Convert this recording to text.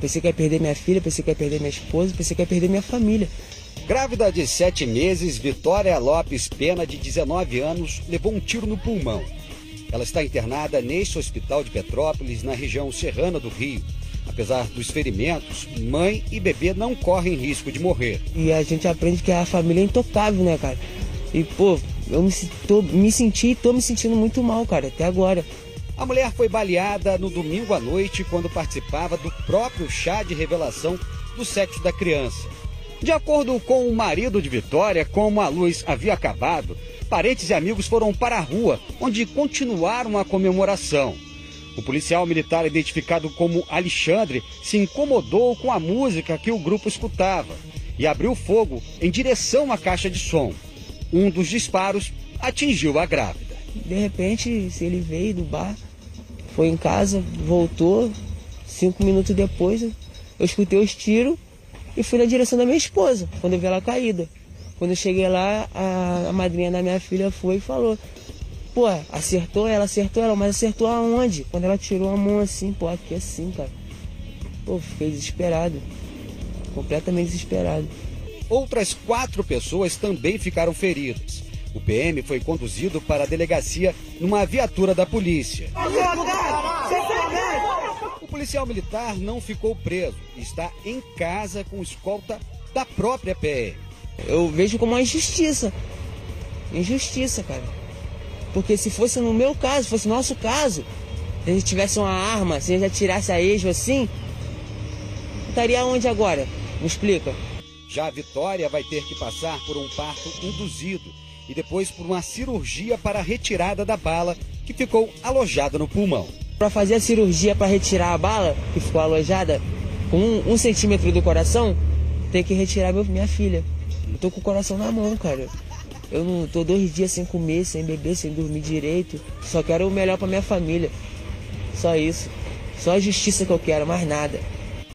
Pensei que ia perder minha filha, pensei que ia perder minha esposa, pensei que ia perder minha família. Grávida de 7 meses, Vitória Lopes Pena, de 19 anos, levou um tiro no pulmão. Ela está internada neste hospital de Petrópolis, na região serrana do Rio. Apesar dos ferimentos, mãe e bebê não correm risco de morrer. E a gente aprende que a família é intocável, né, cara? E, pô, eu tô me sentindo muito mal, cara, até agora. A mulher foi baleada no domingo à noite quando participava do próprio chá de revelação do sexo da criança. De acordo com o marido de Vitória, como a luz havia acabado, parentes e amigos foram para a rua, onde continuaram a comemoração. O policial militar, identificado como Alexandre, se incomodou com a música que o grupo escutava e abriu fogo em direção à caixa de som. Um dos disparos atingiu a grávida. De repente, ele veio do bar, foi em casa, voltou. 5 minutos depois, eu escutei os tiros e fui na direção da minha esposa, quando eu vi ela caída. Quando eu cheguei lá, a madrinha da minha filha foi e falou: pô, acertou ela, mas acertou aonde? Quando ela tirou a mão assim, pô, aqui assim, cara. Pô, fiquei desesperado, completamente desesperado. Outras 4 pessoas também ficaram feridas. O PM foi conduzido para a delegacia numa viatura da polícia. O policial militar não ficou preso, está em casa com escolta da própria PM. Eu vejo como uma injustiça. Injustiça, cara. Porque se fosse no meu caso, fosse no nosso caso, se a gente tivesse uma arma, se a gente atirasse a esmo assim, estaria onde agora? Me explica. Já a Vitória vai ter que passar por um parto induzido e depois por uma cirurgia para a retirada da bala que ficou alojada no pulmão. Para fazer a cirurgia para retirar a bala que ficou alojada com 1 centímetro do coração, tem que retirar minha filha. Eu tô com o coração na mão, cara. Eu não tô 2 dias sem comer, sem beber, sem dormir direito. Só quero o melhor para minha família. Só isso. Só a justiça que eu quero, mais nada.